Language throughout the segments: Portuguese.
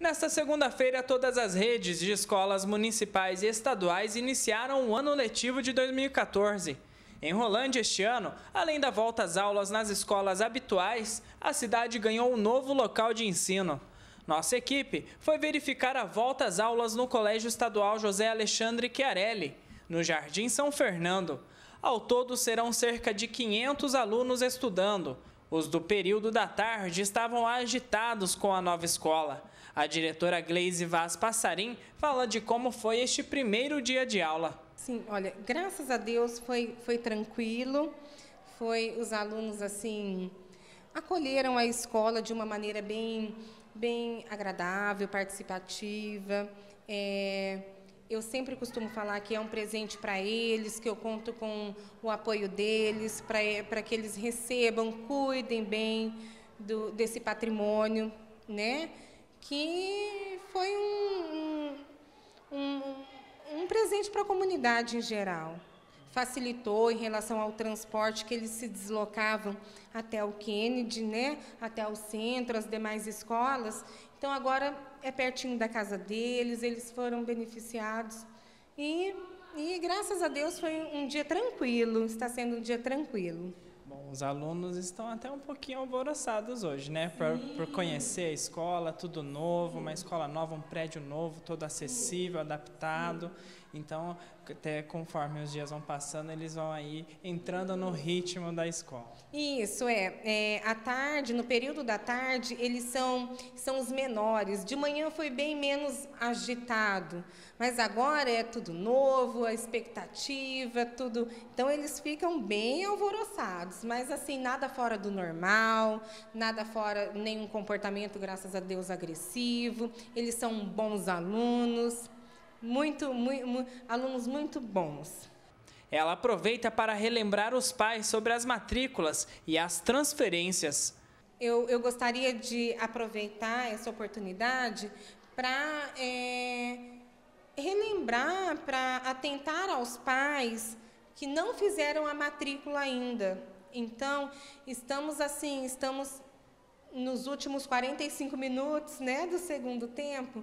Nesta segunda-feira, todas as redes de escolas municipais e estaduais iniciaram o ano letivo de 2014. Em Rolândia este ano, além da volta às aulas nas escolas habituais, a cidade ganhou um novo local de ensino. Nossa equipe foi verificar a volta às aulas no Colégio Estadual José Alexandre Chiarelli, no Jardim São Fernando. Ao todo, serão cerca de 500 alunos estudando. Os do período da tarde estavam agitados com a nova escola. A diretora Gleise Vaz Passarim fala de como foi este primeiro dia de aula. Sim, olha, graças a Deus foi tranquilo, os alunos assim acolheram a escola de uma maneira bem agradável, participativa. Eu sempre costumo falar que é um presente para eles, que eu conto com o apoio deles, para que eles recebam, cuidem bem desse patrimônio, né? Que foi um presente para a comunidade em geral. Facilitou em relação ao transporte, que eles se deslocavam até o Kennedy, né? Até o centro, as demais escolas. Então, agora é pertinho da casa deles, eles foram beneficiados. E graças a Deus, foi um dia tranquilo, está sendo um dia tranquilo. Bom, os alunos estão até um pouquinho alvoroçados hoje, né? Por conhecer a escola, tudo novo, uma escola nova, um prédio novo, todo acessível, adaptado. Então, até conforme os dias vão passando, eles vão aí entrando no ritmo da escola. Isso, à tarde, no período da tarde, eles são os menores. De manhã foi bem menos agitado, mas agora é tudo novo, a expectativa, tudo. Então, eles ficam bem alvoroçados, mas assim, nada fora do normal, nada fora, nenhum comportamento, graças a Deus, agressivo. Eles são bons alunos. Alunos muito bons. Ela aproveita para relembrar os pais sobre as matrículas e as transferências. Eu gostaria de aproveitar essa oportunidade para relembrar, para atentar aos pais que não fizeram a matrícula ainda. Então, estamos nos últimos 45 minutos, né, do segundo tempo,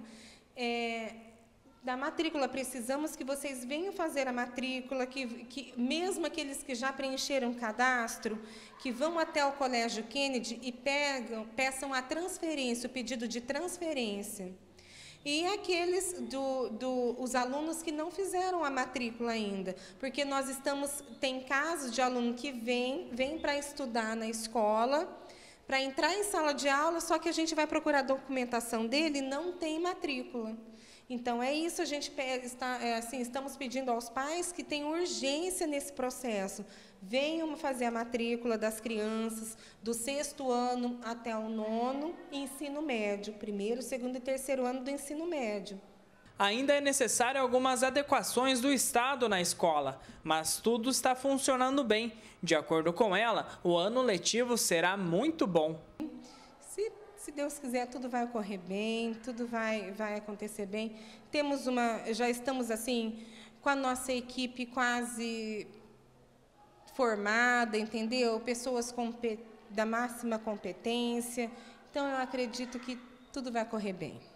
da matrícula. Precisamos que vocês venham fazer a matrícula, que mesmo aqueles que já preencheram o cadastro, que vão até o Colégio Kennedy e peçam a transferência, o pedido de transferência. E aqueles os alunos que não fizeram a matrícula ainda, porque tem casos de aluno que vem para estudar na escola, para entrar em sala de aula, só que a gente vai procurar a documentação dele e não tem matrícula. Então, é isso, a gente estamos pedindo aos pais que tenham urgência nesse processo. Venham fazer a matrícula das crianças do 6º ano até o 9º ensino médio, 1º, 2º e 3º ano do ensino médio. Ainda é necessário algumas adequações do Estado na escola, mas tudo está funcionando bem. De acordo com ela, o ano letivo será muito bom. Se Deus quiser, tudo vai ocorrer bem, tudo vai acontecer bem. Já estamos assim com a nossa equipe quase formada, entendeu? Pessoas da máxima competência. Então, eu acredito que tudo vai correr bem.